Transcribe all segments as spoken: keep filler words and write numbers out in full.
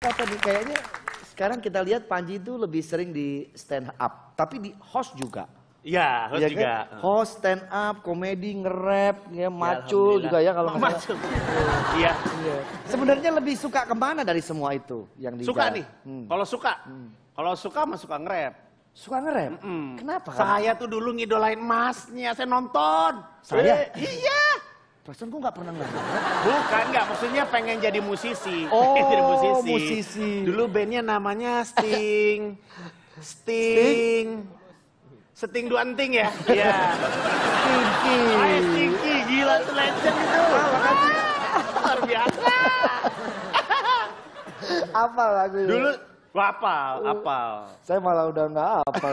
apa nih? Kayaknya sekarang kita lihat Panji itu lebih sering di stand up, tapi di host juga. Iya, host ya, juga. Kan? Host, stand up, komedi, nge-rap, ya, macul ya, juga ya kalau nggak salah. Iya. Sebenarnya lebih suka kemana dari semua itu yang di Suka nih. Hmm. Kalau suka, hmm. kalau suka mah suka nge-rap. Suka nge-rap? Mm -mm. Kenapa? Saya tuh dulu ngidolain Masnya, saya nonton. Saya? Eh, iya. Perasaan gue gak pernah nge-rap. Bukan, nggak. Maksudnya pengen jadi musisi. Oh, jadi musisi. musisi. Dulu bandnya namanya Sting. Sting. Sting dua enting ya? Iya. Stinky. Ay, Stinky, gila tuh legend itu. Ah, makasih. Luar biasa. Apa lagu itu? Dulu, apal, apal. Saya malah udah nggak apal.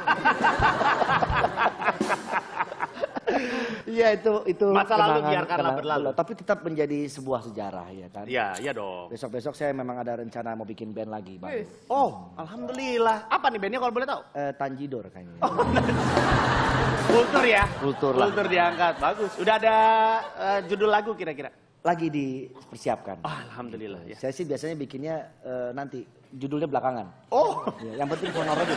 Iya itu itu masa lalu biarkanlah berlalu. Tapi tetap menjadi sebuah sejarah ya kan. Iya, iya dong. Besok-besok saya memang ada rencana mau bikin band lagi, Bang. Oh, alhamdulillah. Apa nih bandnya kalau boleh tahu? Eh, Tanjidor kayaknya. Oh, kultur ya? Kultur lah. Kultur diangkat, bagus. Udah ada uh, judul lagu kira-kira? Lagi dipersiapkan. Oh, alhamdulillah ya. Saya sih biasanya bikinnya uh, nanti judulnya belakangan. Oh, ya, yang penting honor aja.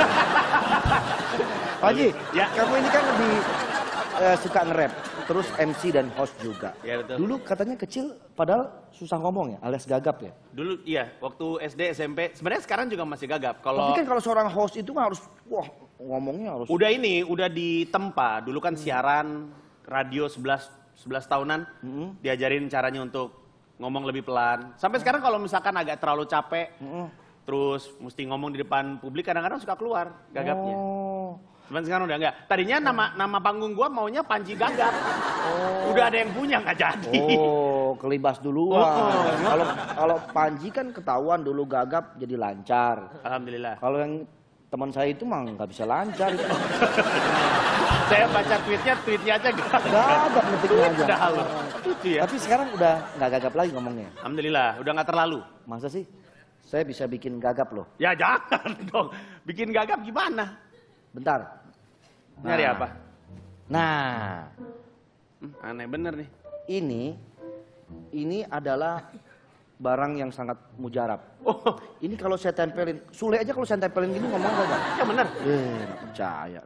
Panji, ya. Kamu ini kan lebih uh, suka nge-rap, terus M C dan host juga. Ya, betul. Dulu katanya kecil, padahal susah ngomong ya, alias gagap ya. Dulu iya, waktu S D, S M P, sebenarnya sekarang juga masih gagap. Kalau Tapi kan kalau seorang host itu kan harus, wah ngomongnya harus. Udah ini, udah ditempa. Dulu kan siaran radio sebelas tahunan, mm-hmm. diajarin caranya untuk ngomong lebih pelan. Sampai sekarang kalau misalkan agak terlalu capek, mm-hmm. terus mesti ngomong di depan publik, kadang-kadang suka keluar gagapnya. Oh. Cuman sekarang udah enggak. Tadinya nama nama panggung gua maunya Panji Gagap. Oh. Udah ada yang punya nggak jadi. Oh, kelibas duluan. Kalau oh, oh. kalau Panji kan ketahuan dulu gagap jadi lancar. Alhamdulillah. Kalau yang teman saya itu mah nggak bisa lancar itu. Saya baca tweetnya, tweetnya aja gagap. Gagap ngetiknya aja. Udah halo. Itu ya. Tapi sekarang udah nggak gagap lagi ngomongnya. Alhamdulillah, udah nggak terlalu. Masa sih? Saya bisa bikin gagap loh. Ya jangan dong. Bikin gagap gimana? Bentar. Nah. Nyari apa? Nah. Hmm, aneh bener nih. Ini, ini adalah barang yang sangat mujarab. Oh. Ini kalau saya tempelin, Sule aja kalau saya tempelin gini ngomong gak? Ya bener. Eh, gak percaya.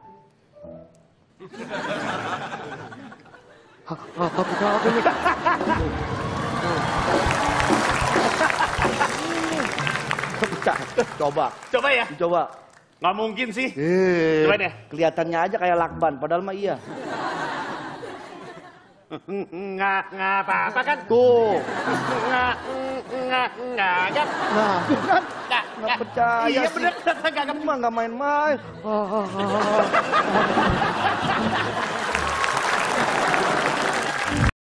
Apa ini? Coba. Coba ya? Coba. Nggak mungkin sih. Eh, coba deh. Kelihatannya aja kayak lakban, padahal mah iya. Nggak, nggak apa-apa kan? Tuh. Nggak, nggak, nggak, nggak. Nah, kan? Nggak, nggak percaya iya, sih. Iya bener, nggak, nggak. Mah nggak main-main.